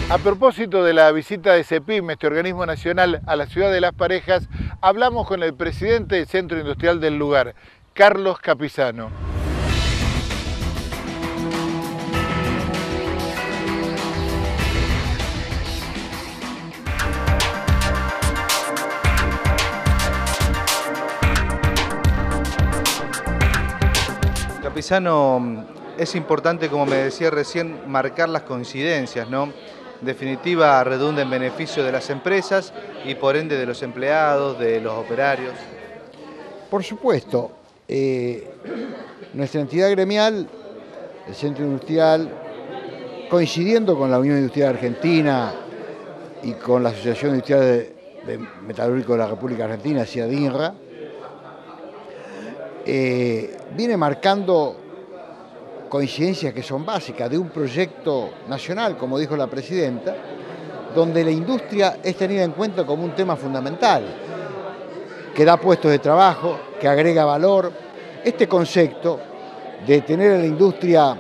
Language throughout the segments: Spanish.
A propósito de la visita de CEPIM, este organismo nacional, a la ciudad de Las Parejas, hablamos con el presidente del centro industrial del lugar, Carlos Capizano. Capizano, es importante, como me decía recién, marcar las coincidencias, ¿no? En definitiva, redunda en beneficio de las empresas y por ende de los empleados, de los operarios. Por supuesto, nuestra entidad gremial, el Centro Industrial, coincidiendo con la Unión Industrial Argentina y con la Asociación Industrial de Metalúrgico de la República Argentina, CIADINRA, viene marcando coincidencias que son básicas de un proyecto nacional, como dijo la presidenta, donde la industria es tenida en cuenta como un tema fundamental, que da puestos de trabajo, que agrega valor. Este concepto de tener a la industria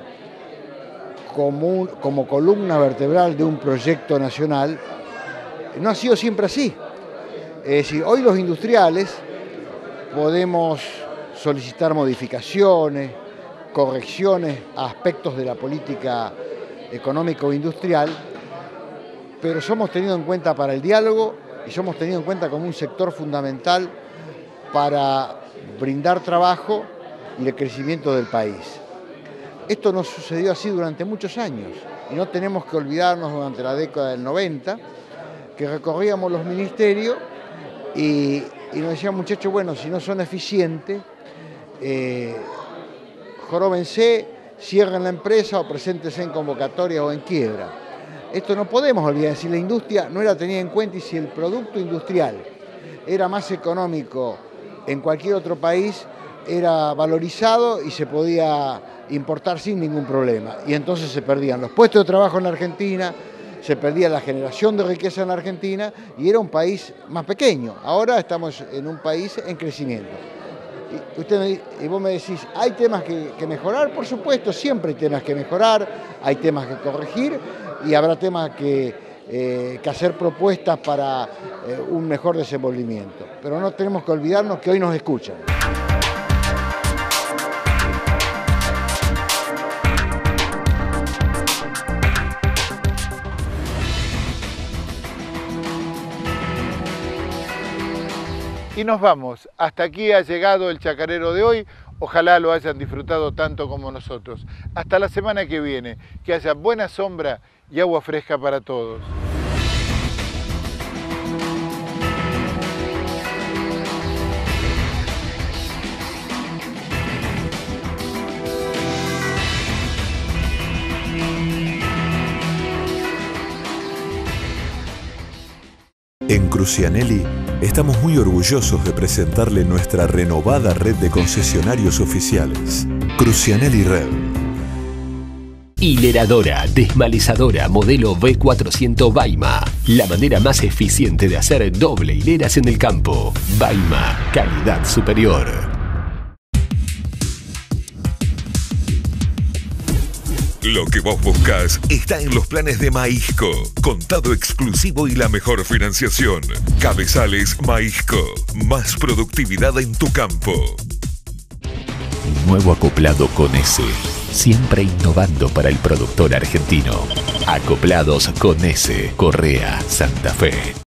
como columna vertebral de un proyecto nacional no ha sido siempre así. Es decir, hoy los industriales podemos solicitar modificaciones, correcciones a aspectos de la política económico-industrial, pero somos tenidos en cuenta para el diálogo y somos tenidos en cuenta como un sector fundamental para brindar trabajo y el crecimiento del país. Esto nos sucedió así durante muchos años y no tenemos que olvidarnos durante la década del 90 que recorríamos los ministerios y nos decían, muchachos, bueno, si no son eficientes, joróbense, cierren la empresa o preséntense en convocatoria o en quiebra. Esto no podemos olvidar, si la industria no era tenida en cuenta y si el producto industrial era más económico en cualquier otro país, era valorizado y se podía importar sin ningún problema. Y entonces se perdían los puestos de trabajo en la Argentina, se perdía la generación de riqueza en la Argentina y era un país más pequeño. Ahora estamos en un país en crecimiento. Y vos me decís, ¿hay temas que mejorar? Por supuesto, siempre hay temas que mejorar, hay temas que corregir y habrá temas que hacer propuestas para un mejor desenvolvimiento. Pero no tenemos que olvidarnos que hoy nos escuchan. Y nos vamos. Hasta aquí ha llegado el chacarero de hoy. Ojalá lo hayan disfrutado tanto como nosotros. Hasta la semana que viene. Que haya buena sombra y agua fresca para todos. En Crucianelli estamos muy orgullosos de presentarle nuestra renovada red de concesionarios oficiales. Crucianelli Red. Hileradora, desmalezadora, modelo V400 Baima. La manera más eficiente de hacer doble hileras en el campo. Baima, calidad superior. Lo que vos buscas está en los planes de Maisco. Contado exclusivo y la mejor financiación. Cabezales Maisco. Más productividad en tu campo. Nuevo acoplado con S. Siempre innovando para el productor argentino. Acoplados con S. Correa, Santa Fe.